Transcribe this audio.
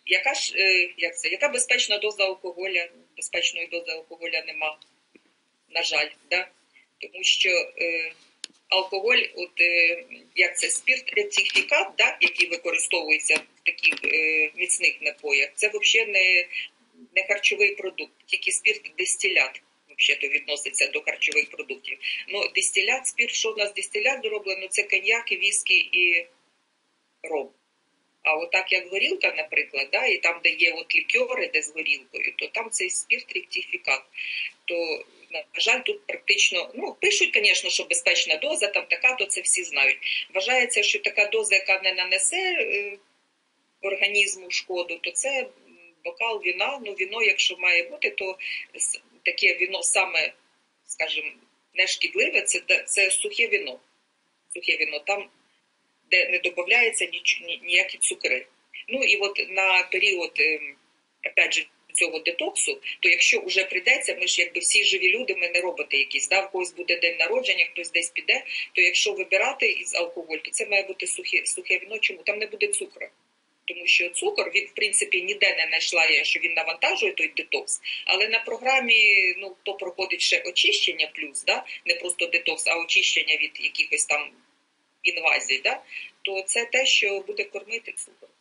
Яка ж, яка безпечна доза алкоголя? Безпечної дози алкоголя нема, на жаль, да? Тому що алкоголь, спірт-ректифікат, да, який використовується в таких міцних напоях, це взагалі не харчовий продукт, тільки спірт-дистилят взагалі відноситься до харчових продуктів. Ну, дистилят, спірт, що в нас дистилят зроблено, це коньяк, віскі і ром. А отак, як горілка, наприклад, да, і там, де є от лікьори, де з горілкою, то там цей спірт-ректифікат. То, на жаль, тут практично, ну, пишуть, звісно, що безпечна доза, там така, то це всі знають. Вважається, що така доза, яка не нанесе організму шкоду, то це бокал віна. Ну, віно, якщо має бути, то таке віно саме, скажімо, не шкідливе, це сухе віно. Сухе віно, там, де не додається ніякі цукри. Ну і от на період, опять же, цього детоксу, то якщо вже прийдеться, ми ж якби всі живі люди, ми не роботи якісь, да? В когось буде день народження, хтось десь піде, то якщо вибирати із алкоголь, то це має бути сухе віно. Чому? Там не буде цукру. Тому що цукор, він, в принципі, ніде не знайшла я, що він навантажує той детокс, але на програмі, ну, то проходить ще очищення плюс, да? Не просто детокс, а очищення від якихось там інвазій, да? То це те, що буде кормити цукор.